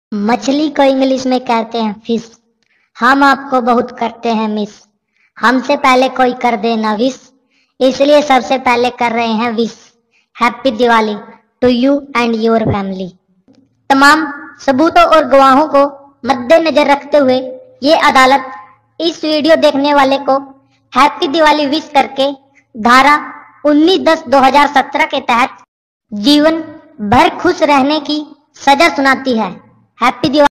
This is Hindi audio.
मछली को इंग्लिश में कहते हैं फिश। हम आपको बहुत करते हैं मिस। हमसे पहले कोई कर दे ना विश, इसलिए सबसे पहले कर रहे हैं wish. Happy Diwali to you and your family. तमाम सबूतों और गवाहों को मद्देनजर रखते हुए ये अदालत इस वीडियो देखने वाले को हैप्पी दिवाली विश करके धारा 19/10/2017 के तहत जीवन भर खुश रहने की सजा सुनाती है। हैप्पी दिवाली।